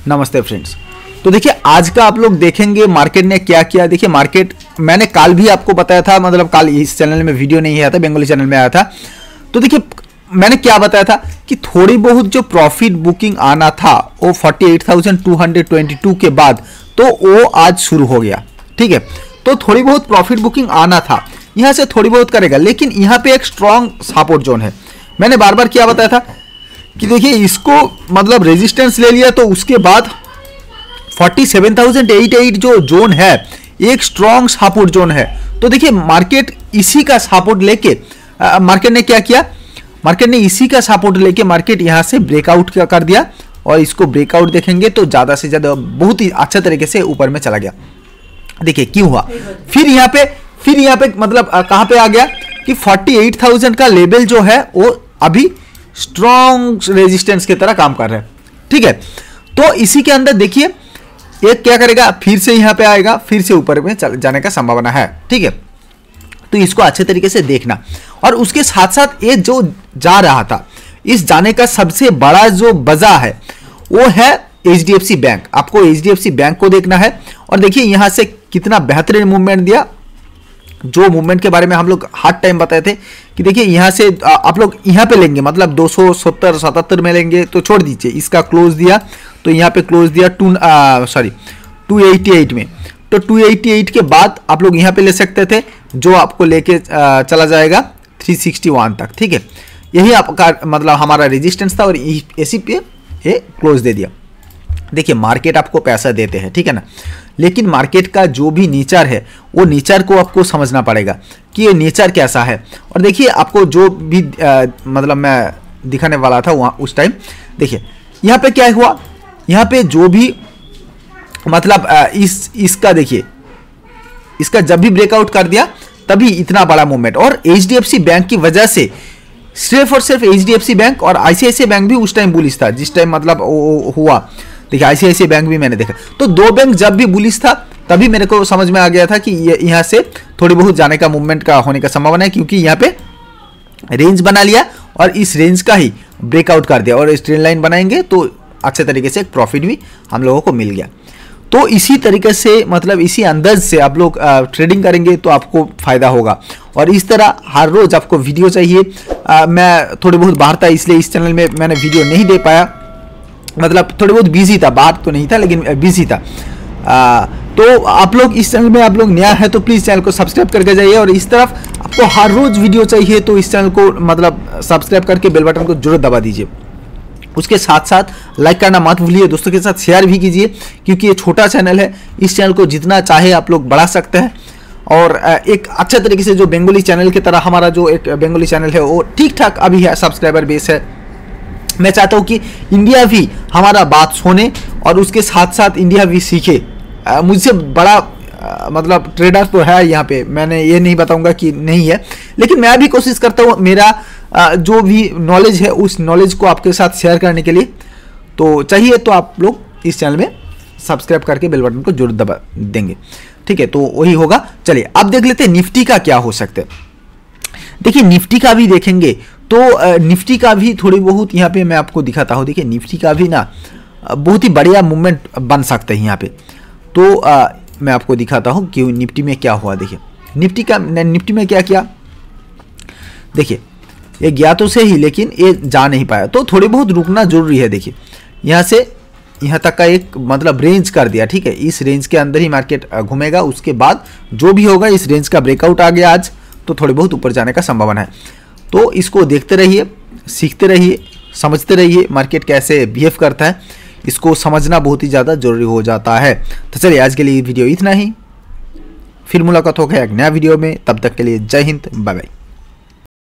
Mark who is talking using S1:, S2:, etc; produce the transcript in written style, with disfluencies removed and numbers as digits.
S1: नमस्ते फ्रेंड्स। तो देखिए आज का आप लोग देखेंगे मार्केट ने क्या किया। देखिए मार्केट मैंने कल भी आपको बताया था, मतलब कल इस चैनल में वीडियो नहीं आया था, बंगाली चैनल में आया था। तो देखिए मैंने क्या बताया था कि थोड़ी बहुत जो प्रॉफिट बुकिंग आना था वो 48,222 के बाद तो वो आज शुरू हो गया। ठीक है, तो थोड़ी बहुत प्रॉफिट बुकिंग आना था, यहाँ से थोड़ी बहुत करेगा, लेकिन यहाँ पे एक स्ट्रॉन्ग सपोर्ट जोन है। मैंने बार बार क्या बताया था कि देखिए इसको मतलब रेजिस्टेंस ले लिया तो उसके बाद 47,088 जो जोन है एक स्ट्रॉन्ग सपोर्ट जोन है। तो देखिए मार्केट इसी का सपोर्ट लेके मार्केट ने क्या किया, मार्केट ने इसी का सपोर्ट लेके मार्केट यहाँ से ब्रेकआउट कर दिया और इसको ब्रेकआउट देखेंगे तो ज़्यादा से ज़्यादा बहुत ही अच्छा तरीके से ऊपर में चला गया। देखिए क्यों हुआ, फिर यहाँ पे मतलब कहाँ पे आ गया कि 48,000 का लेवल जो है वो अभी स्ट्रॉन्ग रेजिस्टेंस की तरह काम कर रहा है। ठीक है, तो इसी के अंदर देखिए एक क्या करेगा, फिर से यहाँ पे आएगा, फिर से ऊपर में जाने का संभावना है। ठीक है, तो इसको अच्छे तरीके से देखना। और उसके साथ साथ ये जो जा रहा था, इस जाने का सबसे बड़ा जो वजह है वो है HDFC बैंक। आपको HDFC बैंक को देखना है और देखिए यहाँ से कितना बेहतरीन मूवमेंट दिया, जो मूवमेंट के बारे में हम लोग हर टाइम बताए थे कि देखिए यहाँ से आप लोग यहाँ पे लेंगे, मतलब 277 में लेंगे तो छोड़ दीजिए, इसका क्लोज दिया तो यहाँ पे क्लोज दिया 288 में, तो 288 के बाद आप लोग यहाँ पे ले सकते थे जो आपको लेके चला जाएगा 361 तक। ठीक है, यही आपका मतलब हमारा रेजिस्टेंस था और इसी पे ये क्लोज दे दिया। देखिए मार्केट आपको पैसा देते हैं, ठीक है ना, लेकिन मार्केट का जो भी नेचर है वो नेचर को आपको समझना पड़ेगा कि ये नेचर कैसा है। और देखिए आपको जो भी मतलब मैं दिखाने वाला था वहाँ उस टाइम, देखिए यहाँ पे क्या हुआ, यहाँ पे जो भी मतलब इसका देखिए इसका जब भी ब्रेकआउट कर दिया तभी इतना बड़ा मूवमेंट, और HDFC बैंक की वजह से सिर्फ और सिर्फ HDFC बैंक और ICICI बैंक भी उस टाइम बुलिश था जिस टाइम मतलब हुआ। देखिए ICICI बैंक भी मैंने देखा, तो दो बैंक जब भी बुलिश था तभी मेरे को समझ में आ गया था कि यहाँ से थोड़ी बहुत जाने का मूवमेंट का होने का संभावना है, क्योंकि यहाँ पे रेंज बना लिया और इस रेंज का ही ब्रेकआउट कर दिया और स्ट्रेट लाइन बनाएंगे तो अच्छे तरीके से एक प्रॉफिट भी हम लोगों को मिल गया। तो इसी तरीके से मतलब इसी अंदाज से आप लोग ट्रेडिंग करेंगे तो आपको फायदा होगा। और इस तरह हर रोज आपको वीडियो चाहिए। मैं थोड़ी बहुत बाहर था इसलिए इस चैनल में मैंने वीडियो नहीं दे पाया, मतलब थोड़ी बहुत बिजी था, बाहर तो नहीं था लेकिन बिजी था। तो आप लोग इस चैनल में आप लोग नया है तो प्लीज़ चैनल को सब्सक्राइब करके जाइए, और इस तरफ आपको हर रोज वीडियो चाहिए तो इस चैनल को मतलब सब्सक्राइब करके बेल बटन को जरूर दबा दीजिए। उसके साथ साथ लाइक करना मत भूलिए, दोस्तों के साथ शेयर भी कीजिए, क्योंकि ये छोटा चैनल है, इस चैनल को जितना चाहे आप लोग बढ़ा सकते हैं। और एक अच्छे तरीके से जो बंगाली चैनल की तरह हमारा जो एक बंगाली चैनल है वो ठीक ठाक अभी है, सब्सक्राइबर बेस है। मैं चाहता हूँ कि इंडिया भी हमारा बात सुने और उसके साथ साथ इंडिया भी सीखे। मुझसे बड़ा मतलब ट्रेडर तो है यहाँ पे, मैंने ये नहीं बताऊंगा कि नहीं है, लेकिन मैं भी कोशिश करता हूँ मेरा जो भी नॉलेज है उस नॉलेज को आपके साथ शेयर करने के लिए। तो चाहिए तो आप लोग इस चैनल में सब्सक्राइब करके बेल बटन को जरूर दबा देंगे। ठीक है, तो वही होगा। चलिए अब देख लेते हैं निफ्टी का क्या हो सकता है। देखिए निफ्टी का भी देखेंगे तो निफ्टी का भी थोड़ी बहुत यहाँ पे मैं आपको दिखाता हूँ। देखिए निफ्टी का भी ना बहुत ही बढ़िया मूवमेंट बन सकता है यहाँ पे, तो मैं आपको दिखाता हूँ कि निफ्टी में क्या हुआ। देखिए निफ्टी में क्या किया, देखिए ये गया तो से ही लेकिन ये जा नहीं पाया, तो थोड़ी बहुत रुकना जरूरी है। देखिए यहाँ से यहाँ तक का एक मतलब रेंज कर दिया। ठीक है, इस रेंज के अंदर ही मार्केट घूमेगा, उसके बाद जो भी होगा इस रेंज का ब्रेकआउट आ गया आज तो थोड़ी बहुत ऊपर जाने का संभावना है। तो इसको देखते रहिए, सीखते रहिए, समझते रहिए मार्केट कैसे बिहेव करता है, इसको समझना बहुत ही ज़्यादा जरूरी हो जाता है। तो चलिए आज के लिए वीडियो इतना ही, फिर मुलाकात होगा एक नया वीडियो में, तब तक के लिए जय हिंद, बाय बाय।